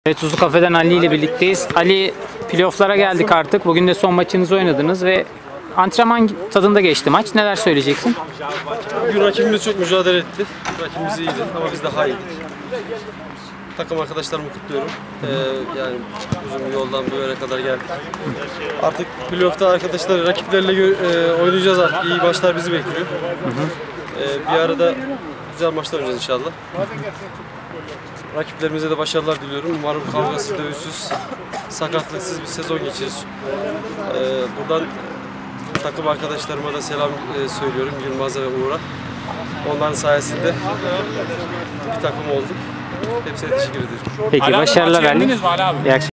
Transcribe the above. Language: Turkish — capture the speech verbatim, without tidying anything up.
Evet, Tuzlu Kafe'den Ali ile birlikteyiz. Ali, playoff'lara geldik artık. Bugün de son maçınızı oynadınız ve antrenman tadında geçti maç. Neler söyleyeceksin? Bugün rakibimiz çok mücadele etti. Rakibimiz iyiydi ama biz daha iyiydik. Takım arkadaşlarımı kutluyorum. Ee, yani uzun bir yoldan bu yere kadar geldik. Artık playoff'ta arkadaşlar rakiplerle e, oynayacağız artık. İyi maçlar bizi bekliyor. Ee, bir arada güzel maçlar oynayacağız inşallah. Rakiplerimize de başarılar diliyorum. Umarım kavgasız, dövüşsüz, sakatlıksız bir sezon geçiririz. Ee, buradan takım arkadaşlarıma da selam e, söylüyorum, Yılmaz'a ve Uğur'a. Onların sayesinde bir takım olduk. Hepsine teşekkür ederim. Peki, başarılar Ali. İyi akşamlar.